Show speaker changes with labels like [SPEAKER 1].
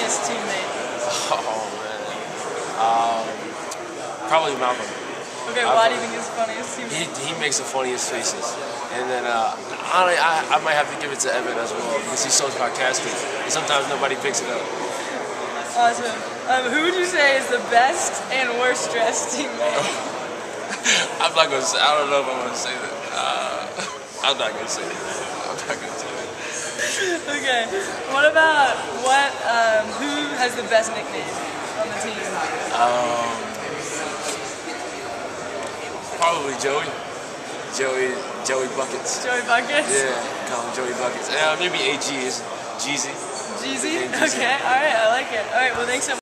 [SPEAKER 1] funniest teammate?
[SPEAKER 2] Oh man, probably Malcolm.
[SPEAKER 1] Okay, why do you think he's the funniest teammate?
[SPEAKER 2] He makes the funniest faces, and then I might have to give it to Evan as well because he's so sarcastic, and sometimes nobody picks it up.
[SPEAKER 1] Awesome. Who would you say is the best and worst dressed teammate?
[SPEAKER 2] I'm not gonna say. I don't know if I'm gonna say that. I'm not gonna say that. I'm not gonna say that.
[SPEAKER 1] Okay. What about who has the best nickname on the team?
[SPEAKER 2] Probably Joey. Joey Buckets.
[SPEAKER 1] Joey Buckets?
[SPEAKER 2] Yeah, call him Joey Buckets. Maybe AG is Jeezy.
[SPEAKER 1] Jeezy? Okay, alright, I like it. Alright, well thanks so much.